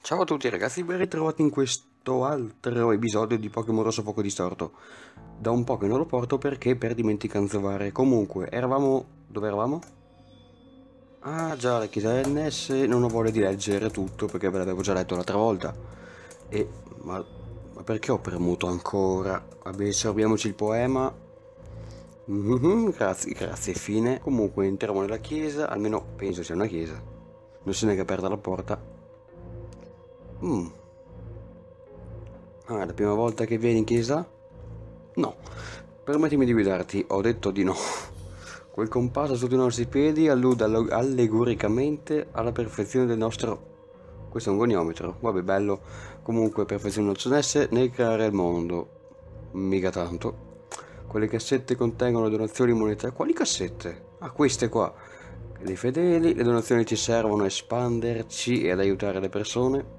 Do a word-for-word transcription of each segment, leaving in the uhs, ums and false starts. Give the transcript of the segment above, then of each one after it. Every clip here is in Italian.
Ciao a tutti ragazzi, ben ritrovati in questo altro episodio di Pokémon Rosso Fuoco Distorto. Da un po' che non lo porto perché per dimenticanza varie. Comunque, eravamo... dove eravamo? Ah già, la chiesa del Ness, non ho voglia di leggere tutto perché ve l'avevo già letto l'altra volta. E... ma... ma perché ho premuto ancora? Vabbè, sorbiamoci il poema. Mhm, grazie, grazie, fine. Comunque entriamo nella chiesa, almeno penso sia una chiesa. Non se n'è che aperta la porta. Mm. Ah, è la prima volta che vieni in chiesa? No. Permettimi di guidarti, ho detto di no. Quel compasso sotto i nostri piedi allude allo- allegoricamente alla perfezione del nostro... Questo è un goniometro, vabbè bello. Comunque perfezione non ce n'esse nel creare il mondo. Mica tanto. Quelle cassette contengono donazioni monetarie. Quali cassette? Ah, queste qua. Dei fedeli, le donazioni ci servono a espanderci e ad aiutare le persone.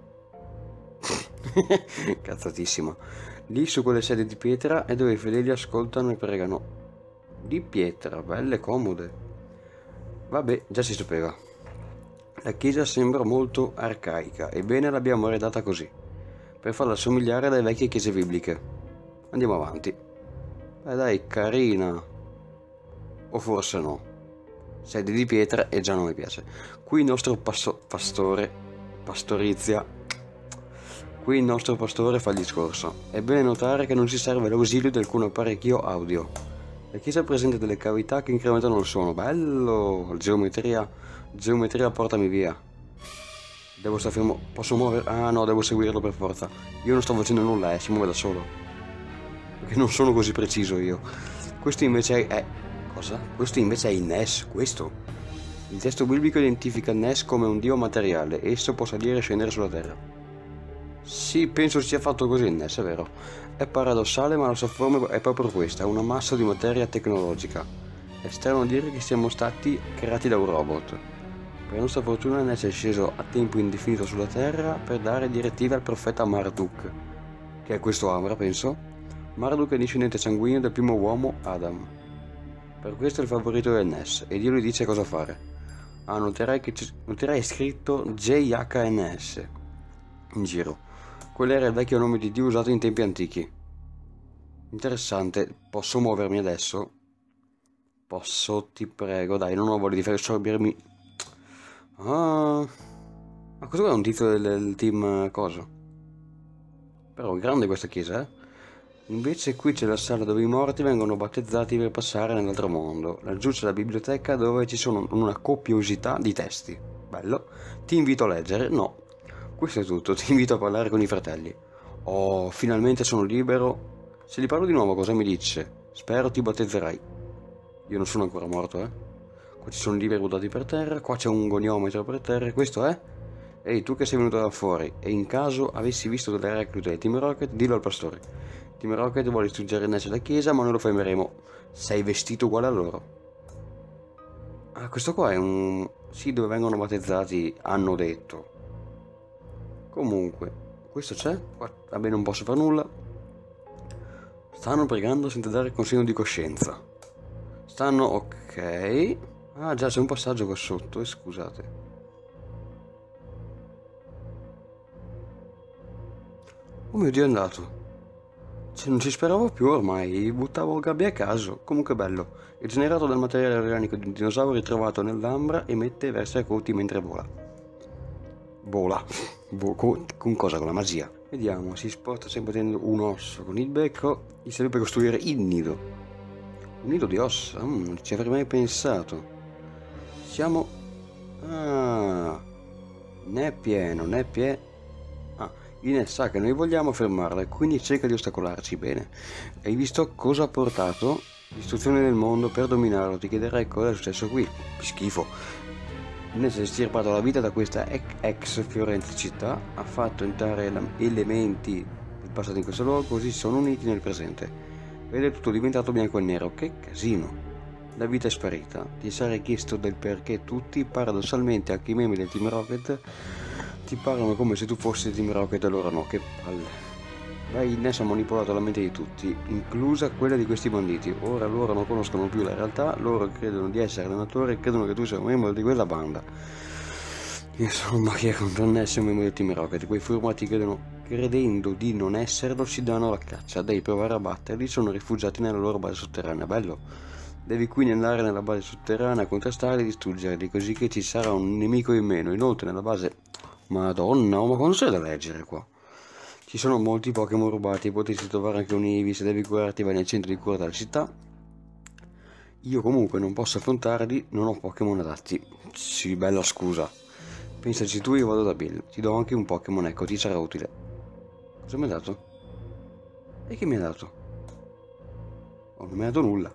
Cazzatissima. Lì su quelle sedie di pietra è dove i fedeli ascoltano e pregano. Di pietra, belle e comode. Vabbè, già si sapeva. La chiesa sembra molto arcaica, ebbene l'abbiamo arredata così, per farla somigliare alle vecchie chiese bibliche. Andiamo avanti. Eh dai, carina. O forse no. Sedie di pietra e già non mi piace. Qui il nostro passo- pastore, pastorizia. Qui il nostro pastore fa il discorso. È bene notare che non si serve l'ausilio di alcun apparecchio audio. La chiesa presenta delle cavità che incrementano il suono. Bello! Geometria. Geometria, portami via. Devo stare fermo. Posso muovere? Ah no, devo seguirlo per forza. Io non sto facendo nulla, eh, si muove da solo. Perché non sono così preciso io. Questo invece è... Cosa? Questo invece è il Ness, questo. Il testo biblico identifica il Ness come un dio materiale. Esso può salire e scendere sulla terra. Sì, penso sia fatto così il Ness, è vero. È paradossale, ma la sua forma è proprio questa, è una massa di materia tecnologica. È strano dire che siamo stati creati da un robot. Per nostra fortuna Ness è sceso a tempo indefinito sulla Terra per dare direttive al profeta Marduk, che è questo Amra, penso. Marduk è discendente sanguigno del primo uomo, Adam. Per questo è il favorito del Ness, e Dio gli dice cosa fare. Ah, noterai che noterai scritto J H N S in giro. Quello era il vecchio nome di Dio usato in tempi antichi. Interessante. Posso muovermi adesso? Posso, ti prego, dai, non ho voglia di fare sorbirmi. Ah, ma questo è un titolo del, del team coso. Però grande questa chiesa, eh? Invece qui c'è la sala dove i morti vengono battezzati per passare nell'altro mondo. Laggiù c'è la biblioteca dove ci sono una copiosità di testi. Bello. Ti invito a leggere? No. Questo è tutto, ti invito a parlare con i fratelli. Oh, finalmente sono libero. Se gli parlo di nuovo cosa mi dice? Spero ti battezzerai. Io non sono ancora morto, eh. Qua ci sono libri buttati per terra, qua c'è un goniometro per terra, e questo è? Ehi, tu che sei venuto da fuori, e in caso avessi visto delle reclute di Team Rocket, dillo al pastore. Team Rocket vuole distruggere il Ness della chiesa, ma noi lo fermeremo. Sei vestito uguale a loro. Ah, questo qua è un... sì, dove vengono battezzati, hanno detto. Comunque, questo c'è? Vabbè, non posso fare nulla. Stanno pregando senza dare consiglio di coscienza. Stanno... ok. Ah già, c'è un passaggio qua sotto, eh, scusate. Oh mio Dio, è andato. Cioè, non ci speravo più ormai, buttavo gabbie a caso. Comunque bello. È generato dal materiale organico di un dinosauro ritrovato nell'ambra, emette versi acuti mentre vola. Vola. Con, con cosa? Con la magia. Vediamo, si sposta sempre tenendo un osso con il becco. Gli serve per costruire il nido. Un nido di ossa? Mm, non ci avrei mai pensato. Siamo... ah, ne è pieno, ne è pieno. Ah, Ines sa che noi vogliamo fermarla e quindi cerca di ostacolarci. Bene. Hai visto cosa ha portato? Distruzione del mondo per dominarlo. Ti chiederai cosa è successo qui. Schifo. Ines si è estirpato la vita da questa ex Fiorenza città, ha fatto entrare elementi del passato in questo luogo, così sono uniti nel presente. Ed è tutto diventato bianco e nero. Che casino! La vita è sparita. Ti sarei chiesto del perché tutti, paradossalmente anche i membri del Team Rocket, ti parlano come se tu fossi Team Rocket e loro no. Che palle. Beh, Ness ha manipolato la mente di tutti, inclusa quella di questi banditi. Ora loro non conoscono più la realtà, loro credono di essere allenatore e credono che tu sia un membro di quella banda. Io sono un macchina contro il N E S e un membro del Team Rocket. Quei furmati credono, credendo di non esserlo, ci danno la caccia. Devi provare a batterli, sono rifugiati nella loro base sotterranea. Bello. Devi quindi andare nella base sotterranea, contrastarli e distruggerli, così che ci sarà un nemico in meno. Inoltre nella base... Madonna, ma quando c'è da leggere qua? Ci sono molti Pokémon rubati, potresti trovare anche un Eevee. Se devi curarti vai nel centro di cura della città. Io comunque non posso affrontarli, non ho Pokémon adatti. Sì, bella scusa. Pensaci tu, io vado da Bill. Ti do anche un Pokémon, ecco, ti sarà utile. Cosa mi ha dato? E che mi ha dato? Oh, non mi ha dato nulla.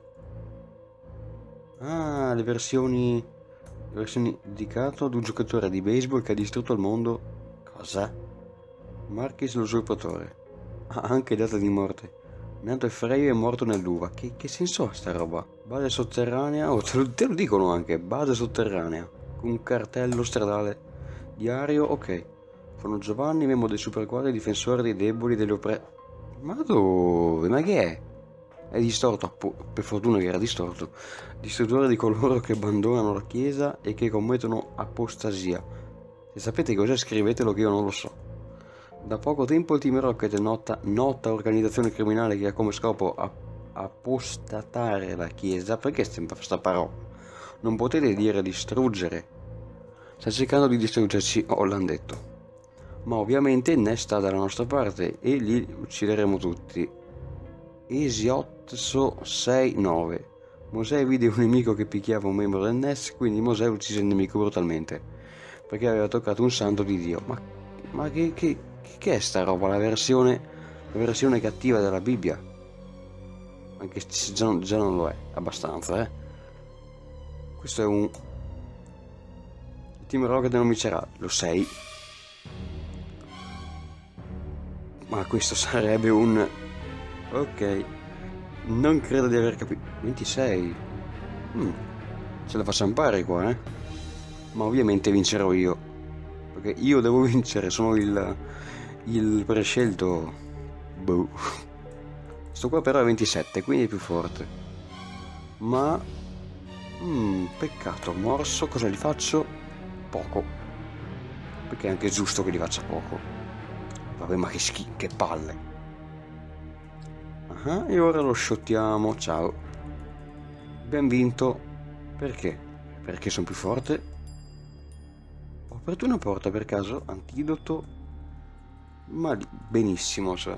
Ah, le versioni... Le versioni dedicate ad un giocatore di baseball che ha distrutto il mondo. Cosa? Marquis l'usurpatore. Ah, anche data di morte. Nato e Freio è morto nell'uva. Che, che senso ha sta roba? Base sotterranea? Oh, te lo, te lo dicono anche. Base sotterranea. Con un cartello stradale. Diario, ok. Sono Giovanni, membro dei superquadri, difensore dei deboli, degli oppressi. Ma dove? Ma che è? È distorto, per fortuna che era distorto. Distruttore di coloro che abbandonano la chiesa e che commettono apostasia. Se sapete cos'è scrivetelo che io non lo so. Da poco tempo il Team Rocket, nota, nota organizzazione criminale che ha come scopo ap apostatare la chiesa. Perché sempre questa parola? Non potete dire distruggere. Sta cercando di distruggerci, oh, l'hanno detto. Ma ovviamente N E S sta dalla nostra parte e li uccideremo tutti. Esiotso sei nove. Mosè vide un nemico che picchiava un membro del N E S, quindi Mosè uccise il nemico brutalmente. Perché aveva toccato un santo di Dio. Ma, ma che, che, che è sta roba? La versione, la versione cattiva della Bibbia? Anche se già, già non lo è, abbastanza, eh. Questo è un... Il Team Rocket non vincerà, lo sei. Ma questo sarebbe un... Ok. Non credo di aver capito. ventisei. Mm. Ce la facciamo pare qua, eh. Ma ovviamente vincerò io. Perché io devo vincere, sono il... Il prescelto. Boh. Sto qua però è ventisette, quindi è più forte. Ma... Mm, peccato, morso, cosa gli faccio? Poco. Perché è anche giusto che gli faccia poco. Vabbè, ma che schi... che palle. Ah, e ora lo shottiamo, ciao. Abbiamo vinto. Perché? Perché sono più forte? Ho aperto una porta per caso? Antidoto? Ma lì, benissimo, cioè.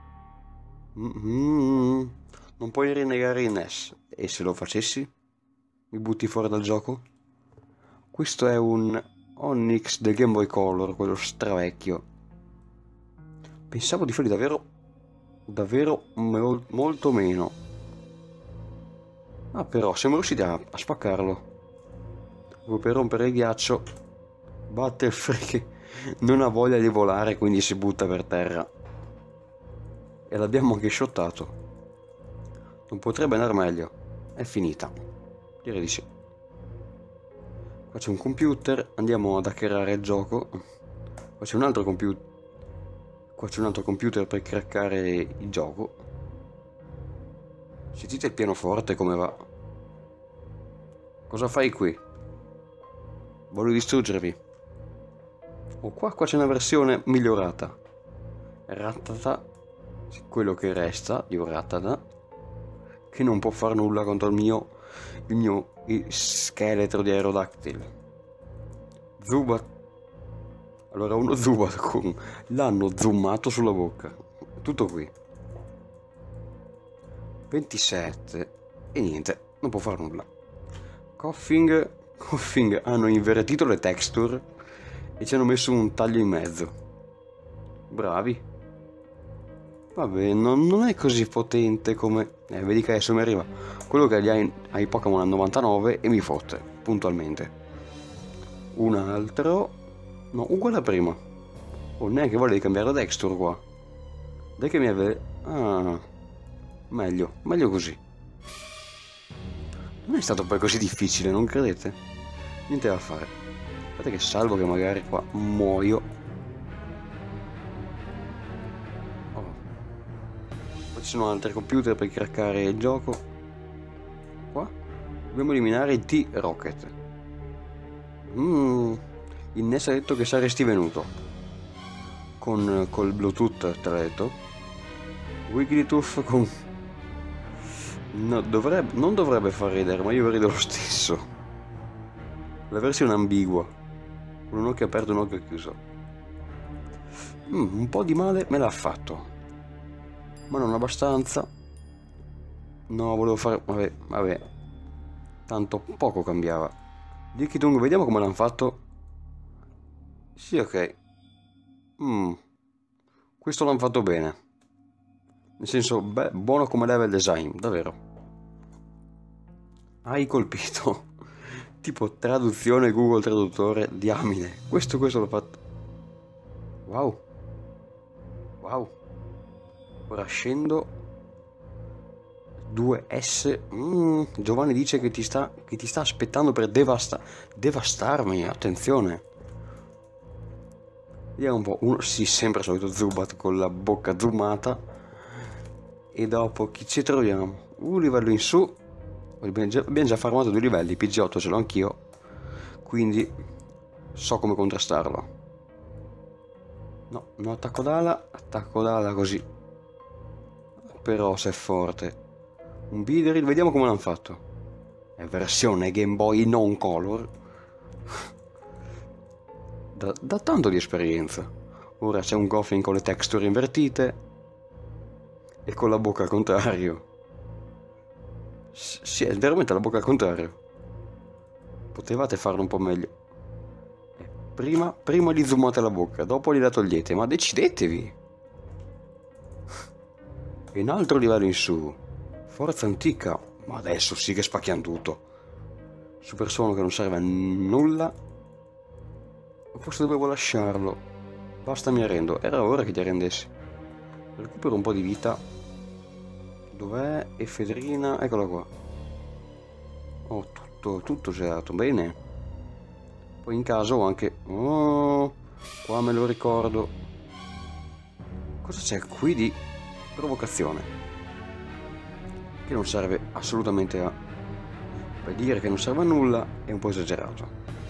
Mm-hmm. Non puoi rinnegare il N E S. E se lo facessi? Mi butti fuori dal gioco? Questo è un Onyx del Game Boy Color, quello stravecchio. Pensavo di farli davvero, davvero mo molto meno. Ah, però siamo riusciti a, a spaccarlo. Per rompere il ghiaccio, Butterfree non ha voglia di volare, quindi si butta per terra. E l'abbiamo anche shottato. Non potrebbe andare meglio. È finita. Direi di sì. Qua c'è un computer, andiamo ad hackerare il gioco. Qua c'è un altro computer. Qua c'è un altro computer per craccare il gioco. Sentite il pianoforte come va. Cosa fai qui? Voglio distruggervi. Oh, qua, qua c'è una versione migliorata. Rattata. Quello che resta di Rattata. Che non può fare nulla contro il mio... Il mio il scheletro di Aerodactyl. Zubat. Allora uno Zubat con... L'hanno zoomato sulla bocca. Tutto qui. ventisette. E niente, non può fare nulla. Coughing. Coughing. Hanno invertito le texture e ci hanno messo un taglio in mezzo. Bravi. Vabbè, non, non è così potente come... Eh, vedi che adesso mi arriva quello che gli ha ai Pokémon al novantanove e mi fotte, puntualmente. Un altro... No, uguale a prima. Oh, neanche voglia di cambiare la texture qua. Dai che mi aveva... Ah... Meglio, meglio così. Non è stato poi così difficile, non credete? Niente da fare. Aspetta che salvo che magari qua muoio. Ci sono altri computer per craccare il gioco. Qua dobbiamo eliminare il T-Rocket. Mm. In Ness ha detto che saresti venuto. Con col Bluetooth, te l'ha detto. Wigglytuff con... No, dovrebbe, non dovrebbe far ridere, ma io rido lo stesso. La versione ambigua. Con un occhio aperto e un occhio chiuso. Mm, un po' di male me l'ha fatto. Ma non abbastanza. No, volevo fare... Vabbè, vabbè. Tanto poco cambiava. Lickitung, vediamo come l'hanno fatto. Sì, ok. Mm. Questo l'hanno fatto bene. Nel senso, beh, buono come level design, davvero. Hai colpito. Tipo traduzione Google Traduttore, diamine. Questo, questo l'ho fatto. Wow. Wow. Ora scendo. due S. Mm, Giovanni dice che ti sta, che ti sta aspettando per devasta, devastarmi. Attenzione. Vediamo un po'. Uno, sì, sempre il solito Zubat con la bocca zoomata. E dopo chi ci troviamo? Un livello in su. Abbiamo già, abbiamo già farmato due livelli. P G otto ce l'ho anch'io. Quindi so come contrastarlo. No, non attacco d'ala. Attacco d'ala così. Però se è forte. Un Biderill, vediamo come l'hanno fatto. È versione Game Boy non color. Da, da tanto di esperienza. Ora c'è un Goffin con le texture invertite. E con la bocca al contrario. S sì, è veramente la bocca al contrario. Potevate farlo un po' meglio. Prima, prima gli zoomate la bocca, dopo gliela togliete, ma decidetevi. E un altro livello in su. Forza antica, ma adesso sì che spacchiamo tutto. Super suono che non serve a nulla. O forse dovevo lasciarlo. Basta, mi arrendo. Era ora che ti arrendessi. Recupero un po' di vita. Dov'è? Efedrina, eccola qua. Oh, tutto, tutto gelato, bene. Poi in caso ho anche... Oh, qua me lo ricordo. Cosa c'è qui di provocazione? Che non serve assolutamente a... Per dire che non serve a nulla è un po' esagerato.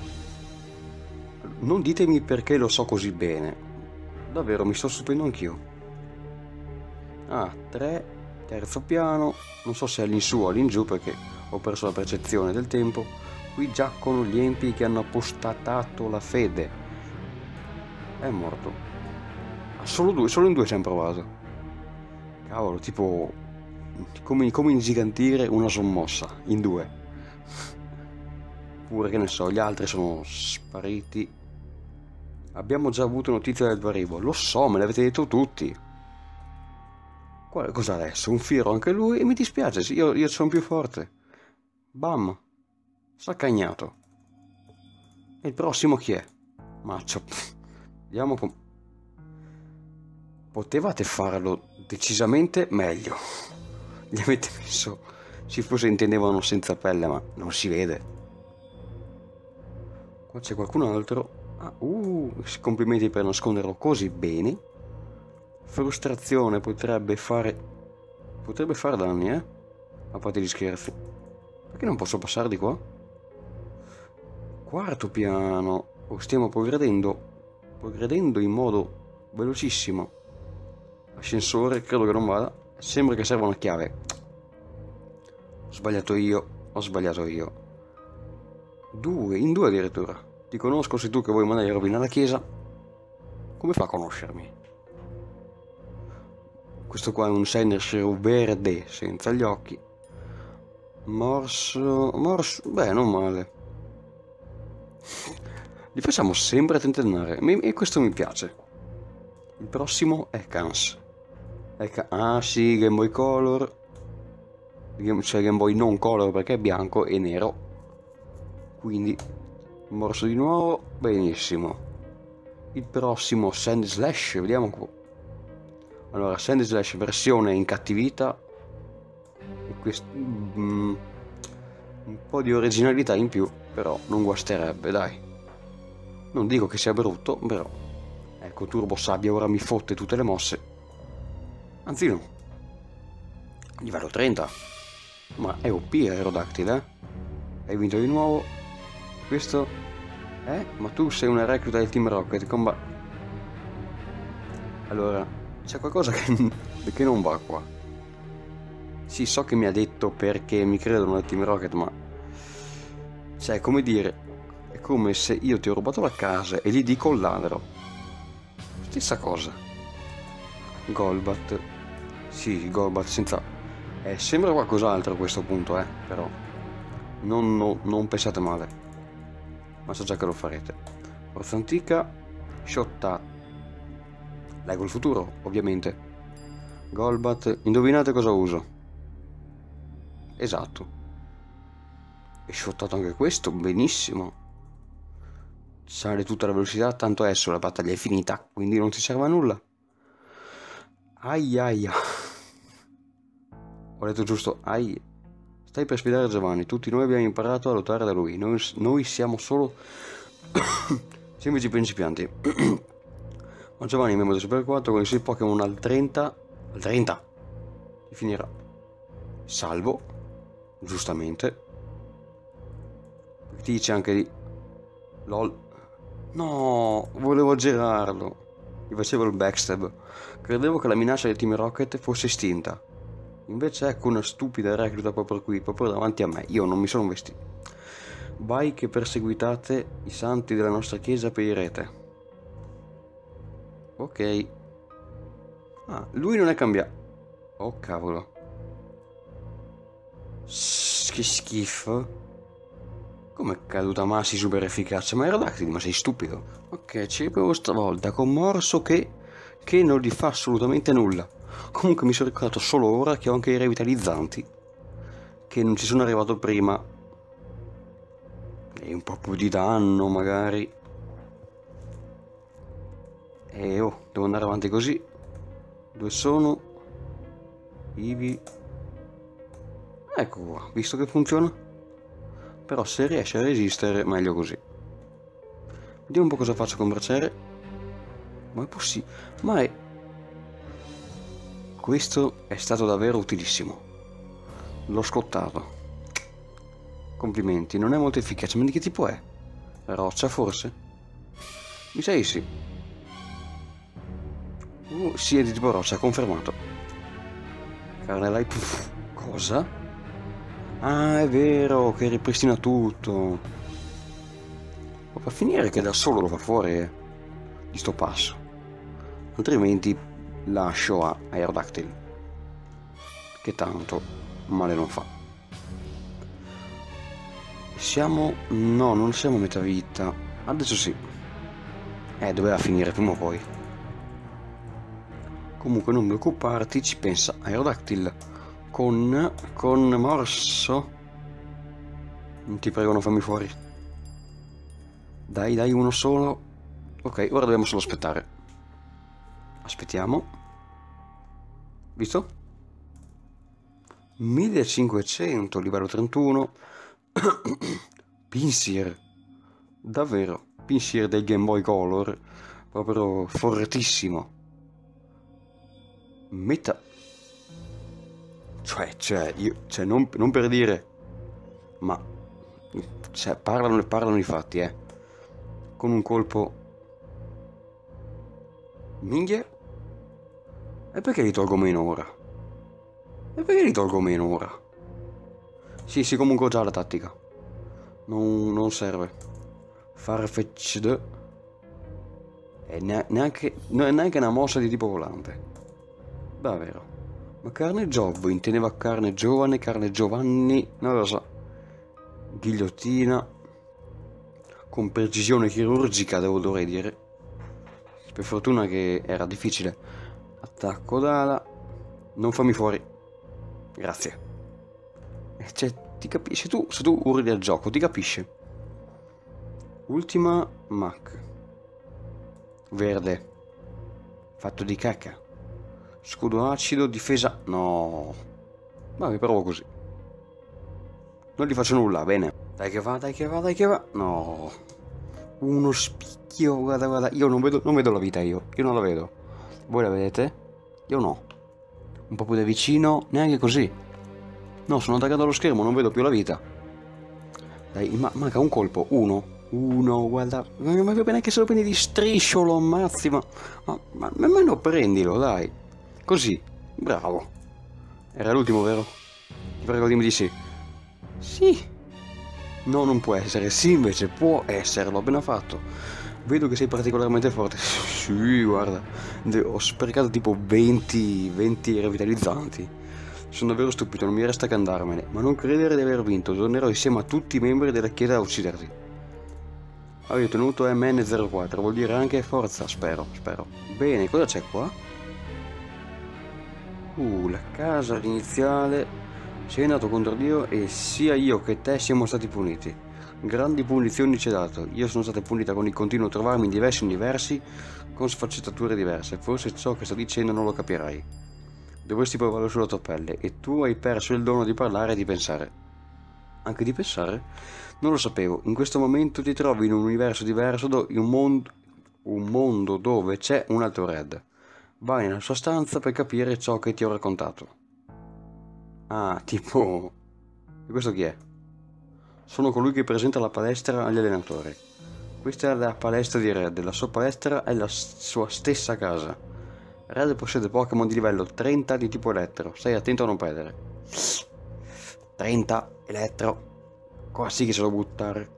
Non ditemi perché lo so così bene. Davvero, mi sto stupendo anch'io. Ah, tre, terzo piano. Non so se è all'insù o all'ingiù perché ho perso la percezione del tempo. Qui giaccono gli empi che hanno apostatato la fede. È morto. Ah, solo due, solo in due ci hanno provato. Cavolo, tipo... Come, come ingigantire una sommossa in due. Pure che ne so, gli altri sono spariti. Abbiamo già avuto notizia del tuo arrivo. Lo so, me l'avete detto tutti. Cosa adesso? Un fiero anche lui? E mi dispiace, sì, io, io sono più forte. Bam. Saccagnato. E il prossimo chi è? Maccio. Vediamo come... Potevate farlo decisamente meglio. Gli avete messo... Si forse intendevano senza pelle, ma non si vede. Qua c'è qualcun altro. Ah, uh, complimenti per nasconderlo così bene. Frustrazione potrebbe fare... Potrebbe fare danni, eh? A parte gli scherzi. Perché non posso passare di qua? Quarto piano. Oh, stiamo progredendo. Progredendo in modo velocissimo. Ascensore, credo che non vada. Sembra che serva una chiave. Ho sbagliato io. Ho sbagliato io. Due, in due addirittura. Ti conosco, sei tu che vuoi mandare a rovinare la chiesa. Come fa a conoscermi? Questo qua è un Sendershow verde, senza gli occhi. Morso... Morso... Beh, non male. Li facciamo sempre tentennare. E questo mi piace. Il prossimo è Cans. Ah sì, Game Boy Color. Cioè Game Boy non Color perché è bianco e nero. Quindi morso di nuovo. Benissimo. Il prossimo Sand Slash. Vediamo un po'. Allora, Sand Slash versione incattivita. E questo, mm, un po' di originalità in più. Però non guasterebbe, dai. Non dico che sia brutto, però. Ecco, Turbo Sabbia ora mi fotte tutte le mosse. Anzi no. Livello trenta. Ma è O P Aerodactyl, eh? Hai vinto di nuovo. Questo Eh? Ma tu sei una recluta del Team Rocket, comba... Allora, c'è qualcosa che, che non va qua. Sì, so che mi ha detto perché mi credono nel Team Rocket, ma... Cioè, come dire, è come se io ti ho rubato la casa e gli dico il ladro. Stessa cosa. Golbat. Sì, Golbat senza... Eh, sembra qualcos'altro a questo punto, eh, però... Non, no, non pensate male. Ma so già che lo farete. Forza antica. Shotta. Leggo il futuro, ovviamente. Golbat. Indovinate cosa uso? Esatto. E shottato anche questo, benissimo. Sale tutta la velocità, tanto adesso la battaglia è finita, quindi non ti serve a nulla. Aiaia. Ho detto giusto, ai. Stai per sfidare Giovanni, tutti noi abbiamo imparato a lottare da lui, noi, noi siamo solo semplici principianti. Ma Giovanni è membro del Super quattro con i suoi Pokémon al trenta, al trenta, si finirà. Salvo, giustamente. Ti dice anche di... LOL. No, volevo girarlo. Gli facevo il backstab. Credevo che la minaccia del Team Rocket fosse estinta. Invece ecco una stupida recluta proprio qui, proprio davanti a me. Io non mi sono vestito. Vai che perseguitate i santi della nostra chiesa perirete. Ok. Ah, lui non è cambiato. Oh cavolo. S che schifo. Come è caduta Massi super efficace? Ma Aerodactyl, ma sei stupido? Ok, ci riprovo stavolta con Morso che... che non gli fa assolutamente nulla. Comunque mi sono ricordato solo ora che ho anche i revitalizzanti, che non ci sono arrivato prima. E un po' più di danno magari. E oh, devo andare avanti così. Dove sono? Ivi. Ecco qua, visto che funziona. Però se riesce a resistere, meglio così. Vediamo un po' cosa faccio con Braciere. Ma è possibile? Ma è... Questo è stato davvero utilissimo. L'ho scottato. Complimenti, non è molto efficace, ma di che tipo è? Roccia forse? Mi sa di sì. Uh, sì, è di tipo roccia, confermato. Carnelai... Puff, cosa? Ah, è vero, che ripristina tutto. Ma fa finire che da solo lo fa fuori eh, di sto passo. Altrimenti lascio a Aerodactyl, che tanto male non fa. Siamo... no, non siamo a metà vita. Adesso sì. Eh, doveva finire prima o poi. Comunque non preoccuparti, ci pensa Aerodactyl. Con... con Morso. Ti prego, non fammi fuori. Dai, dai, uno solo. Ok, ora dobbiamo solo aspettare. Aspettiamo. Visto? millecinquecento, livello trentuno. Pinsir. Davvero. Pinsir del Game Boy Color. Proprio fortissimo. Meta... Cioè, cioè, io... Cioè, non, non per dire... Ma... Cioè, parlano, parlano i fatti, eh. Con un colpo... Minghia? E perché li tolgo meno ora? E perché li tolgo meno ora? Sì, sì, comunque ho già la tattica. Non, non serve. Farfetch'd. E neanche, neanche una mossa di tipo volante. Davvero. Ma carne Giove intendeva carne giovane, carne Giovanni, non lo so. Ghigliottina. Con precisione chirurgica, devo dovrei dire. Per fortuna che era difficile. Attacco d'ala. Non fammi fuori. Grazie. Cioè, ti capisci? Tu, se tu urli al gioco, ti capisce. Ultima Mac. Verde. Fatto di cacca. Scudo acido, difesa... No. Ma mi provo così. Non gli faccio nulla, bene. Dai che va, dai che va, dai che va. No. Uno spicchio, guarda, guarda. Io non vedo, non vedo la vita io. Io non la vedo. Voi la vedete? Io no. Un po' più da vicino, neanche così. No, sono attaccato allo schermo, non vedo più la vita. Dai, ma manca un colpo. Uno. Uno, guarda, ma va bene che se lo prendi di striscio lo ammazzi, ma, ma, ma, ma almeno prendilo, dai. Così, bravo. Era l'ultimo, vero? Ti prego, dimmi di sì. Sì. No, non può essere. Sì, invece può esserlo, appena fatto. Vedo che sei particolarmente forte. Sì, guarda, ho sprecato tipo venti, venti revitalizzanti. Sono davvero stupito, non mi resta che andarmene, ma non credere di aver vinto, tornerò insieme a tutti i membri della chiesa a ucciderti. Avevo ottenuto M N zero quattro, vuol dire anche forza, spero, spero. Bene, cosa c'è qua? Uh, la casa iniziale. Sei andato contro Dio e sia io che te siamo stati puniti. Grandi punizioni ci hai dato. Io sono stata punita con il continuo trovarmi in diversi universi con sfaccettature diverse. Forse ciò che sto dicendo non lo capirai. Dovresti provarlo sulla tua pelle e tu hai perso il dono di parlare e di pensare. Anche di pensare? Non lo sapevo. In questo momento ti trovi in un universo diverso, do- in un mondo, un mondo dove c'è un altro Red. Vai nella sua stanza per capire ciò che ti ho raccontato. Ah, tipo... E questo chi è? Sono colui che presenta la palestra agli allenatori. Questa è la palestra di Red, la sua palestra è la sua stessa casa. Red possiede Pokémon di livello trenta di tipo elettro, stai attento a non perdere. trenta elettro. Qua sì che se lo buttare.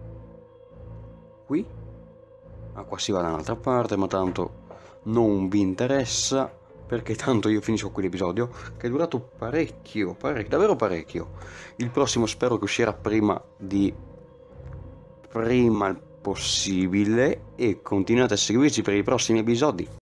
Qui? Ah, qua si va da un'altra parte, ma tanto non vi interessa, perché tanto io finisco qui l'episodio, che è durato parecchio, parecchio, davvero parecchio. Il prossimo spero che uscirà prima di... prima possibile, e continuate a seguirci per i prossimi episodi.